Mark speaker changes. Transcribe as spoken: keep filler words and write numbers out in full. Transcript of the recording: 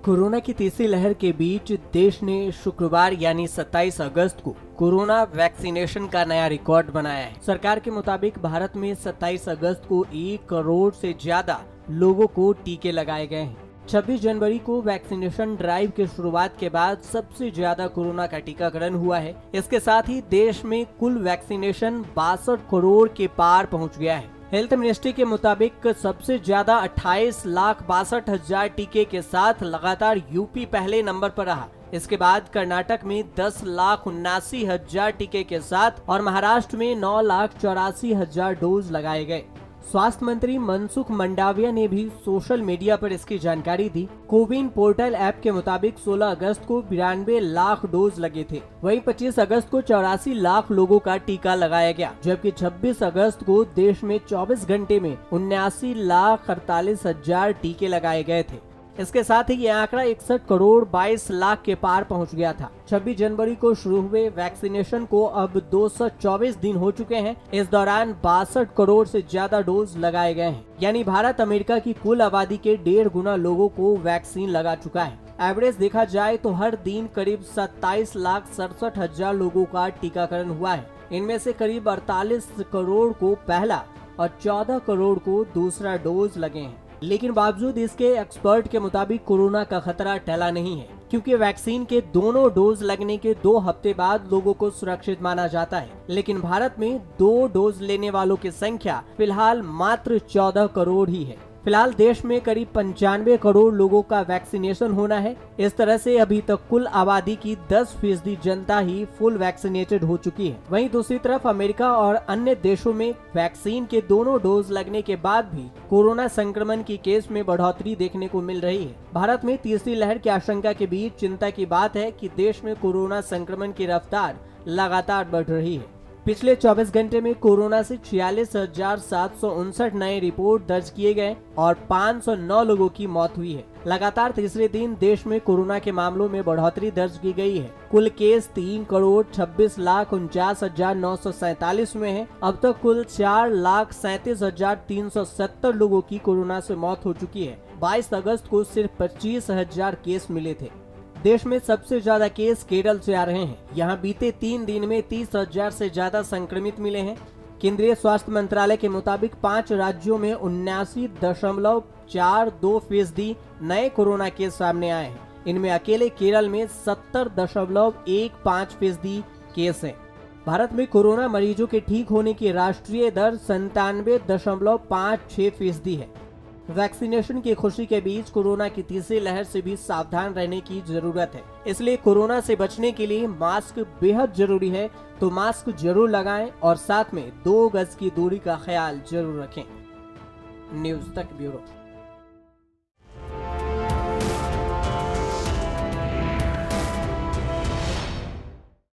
Speaker 1: Corona की तीसरी लहर के बीच देश ने शुक्रवार यानी सत्ताईस अगस्त को कोरोना वैक्सीनेशन का नया रिकॉर्ड बनाया है। सरकार के मुताबिक भारत में सत्ताईस अगस्त को एक करोड़ से ज्यादा लोगों को टीके लगाए गए हैं। छब्बीस जनवरी को वैक्सीनेशन ड्राइव की शुरुआत के बाद सबसे ज्यादा कोरोना का टीकाकरण हुआ है। इसके साथ ही देश में कुल वैक्सीनेशन बासठ करोड़ के पार पहुंच गया है। हेल्थ मिनिस्ट्री के मुताबिक सबसे ज्यादा अट्ठाईस लाख बासठ हजार टीके के साथ लगातार यूपी पहले नंबर पर रहा। इसके बाद कर्नाटक में दस लाख उन्नासी हजार टीके के साथ और महाराष्ट्र में नौ लाख चौरासी हजार डोज लगाए गए। स्वास्थ्य मंत्री मनसुख मंडाविया ने भी सोशल मीडिया पर इसकी जानकारी दी। कोविन पोर्टल ऐप के मुताबिक सोलह अगस्त को बिरानवे लाख डोज लगे थे। वहीं पच्चीस अगस्त को चौरासी लाख लोगों का टीका लगाया गया, जबकि छब्बीस अगस्त को देश में चौबीस घंटे में उन्यासी लाख अड़तालीस हजार टीके लगाए गए थे। इसके साथ ही यह आंकड़ा इकसठ करोड़ बाईस लाख के पार पहुंच गया था। छब्बीस जनवरी को शुरू हुए वैक्सीनेशन को अब दो सौ चौबीस दिन हो चुके हैं। इस दौरान बासठ करोड़ से ज्यादा डोज लगाए गए हैं, यानी भारत अमेरिका की कुल आबादी के डेढ़ गुना लोगों को वैक्सीन लगा चुका है। एवरेज देखा जाए तो हर दिन करीब सत्ताईस लाख सड़सठ हजार लोगों का टीकाकरण हुआ है। इनमें से करीब अड़तालीस करोड़ को पहला और चौदह करोड़ को दूसरा डोज लगे हैं। लेकिन बावजूद इसके एक्सपर्ट के मुताबिक कोरोना का खतरा टला नहीं है, क्योंकि वैक्सीन के दोनों डोज लगने के दो हफ्ते बाद लोगों को सुरक्षित माना जाता है। लेकिन भारत में दो डोज लेने वालों की संख्या फिलहाल मात्र चौदह करोड़ ही है। फिलहाल देश में करीब पंचानवे करोड़ लोगों का वैक्सीनेशन होना है। इस तरह से अभी तक कुल आबादी की दस फीसदी जनता ही फुल वैक्सीनेटेड हो चुकी है। वहीं दूसरी तरफ अमेरिका और अन्य देशों में वैक्सीन के दोनों डोज लगने के बाद भी कोरोना संक्रमण की केस में बढ़ोतरी देखने को मिल रही है। भारत में तीसरी लहर की आशंका के बीच चिंता की बात है कि देश में कोरोना संक्रमण की रफ्तार लगातार बढ़ रही है। पिछले चौबीस घंटे में कोरोना से छियालीस हजार सात सौ उनसठ नए रिपोर्ट दर्ज किए गए और पाँच सौ नौ लोगों की मौत हुई है। लगातार तीसरे दिन देश में कोरोना के मामलों में बढ़ोतरी दर्ज की गई है। कुल केस तीन करोड़ छब्बीस लाख उनचास हजार नौ सौ सैतालीस में है। अब तक कुल चार लाख सैंतीस हजार तीन सौ सत्तर लोगों की कोरोना से मौत हो चुकी है। बाईस अगस्त को सिर्फ पच्चीस हजार केस मिले थे। देश में सबसे ज्यादा केस केरल से आ रहे हैं। यहाँ बीते तीन दिन में तीस हजार से ज्यादा संक्रमित मिले हैं। केंद्रीय स्वास्थ्य मंत्रालय के मुताबिक पाँच राज्यों में उन्यासी दशमलव चार दो फीसदी नए कोरोना केस सामने आए हैं। इनमें अकेले केरल में सत्तर दशमलव एक पाँच फीसदी केस हैं। भारत में कोरोना मरीजों के ठीक होने की राष्ट्रीय दर संतानवे दशमलव पाँच छह फीसदी है। वैक्सीनेशन की खुशी के बीच कोरोना की तीसरी लहर से भी सावधान रहने की जरूरत है। इसलिए कोरोना से बचने के लिए मास्क बेहद जरूरी है, तो मास्क जरूर लगाएं और साथ में दो गज की दूरी का ख्याल जरूर रखें। न्यूज़ तक ब्यूरो।